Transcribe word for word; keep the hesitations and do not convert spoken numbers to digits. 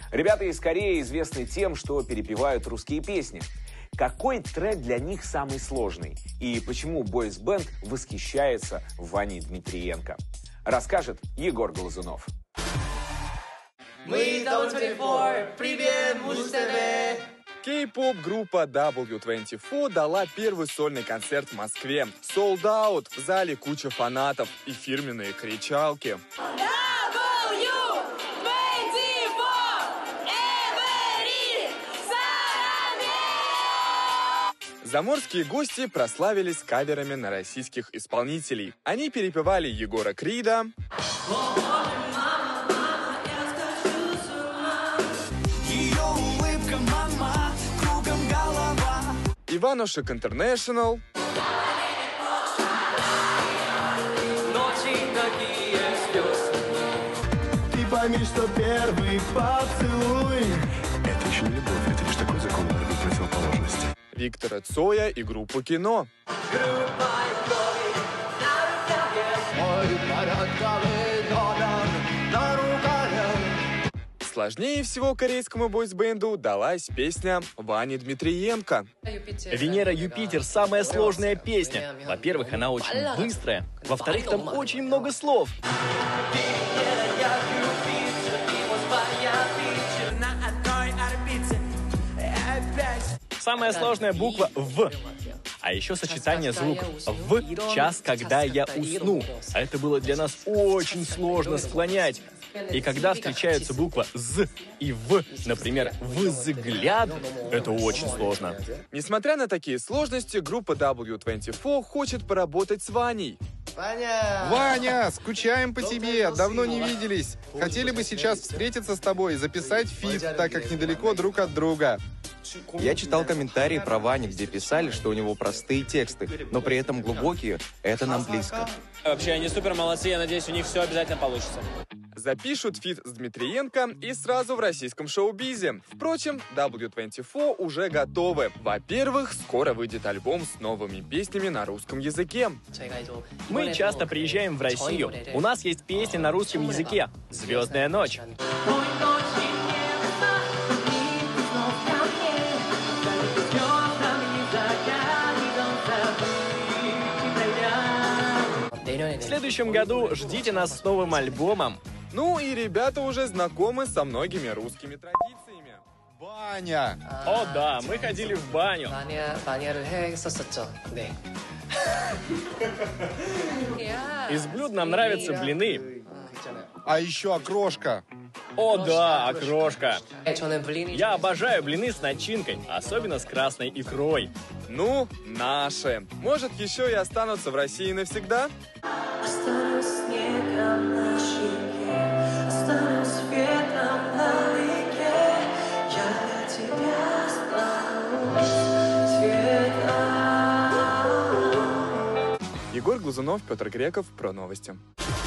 Ребята из Кореи известны тем, что перепевают русские песни. Какой трек для них самый сложный? И почему бойс-бенд восхищается Ваней Дмитриенко? Расскажет Егор Глазунов. Мы дабл ю двадцать четыре, привет, Муз-ТВ! Кей-поп-группа дабл ю двадцать четыре дала первый сольный концерт в Москве. Sold out, в зале куча фанатов и фирменные кричалки. Заморские гости прославились каверами на российских исполнителей. Они перепевали Егора Крида, Иванушек Интернешнл, Ты пойми, что первый поцелуй — это еще не любовь, это лишь такой закон борьбы противоположности. Виктора Цоя и группу «Кино». Сложнее всего корейскому бойсбенду далась песня Вани Дмитриенко. «Венера-Юпитер» — самая сложная песня. Во-первых, она очень быстрая. Во-вторых, там очень много слов. Самая сложная буква «В». А еще сочетание звук «в» час, когда я усну. А это было для нас очень сложно склонять. И когда встречаются буква «з» и «в», например, «взгляд», это очень сложно. Несмотря на такие сложности, группа дабл ю двадцать четыре хочет поработать с Ваней. Ваня! Ваня, скучаем по тебе, давно не виделись. Хотели бы сейчас встретиться с тобой и записать фит, так как недалеко друг от друга. Я читал комментарии про Ваню, где писали, что у него простые тексты, но при этом глубокие. Это нам близко. Вообще, они супер молодцы, я надеюсь, у них все обязательно получится. Запишут фит с Дмитриенко и сразу в российском шоу-бизе. Впрочем, дабл ю двадцать четыре уже готовы. Во-первых, скоро выйдет альбом с новыми песнями на русском языке. Мы часто приезжаем в Россию. У нас есть песни на русском языке. «Звездная ночь». В следующем году ждите нас с новым альбомом. Ну и ребята уже знакомы со многими русскими традициями. Ваня! О да, мы ходили в баню. Из блюд нам нравятся блины. А еще окрошка. О да, окрошка. Я обожаю блины с начинкой, особенно с красной икрой. Ну, наши. Может, еще и останутся в России навсегда? Егор Глазунов, Петр Греков. Про новости.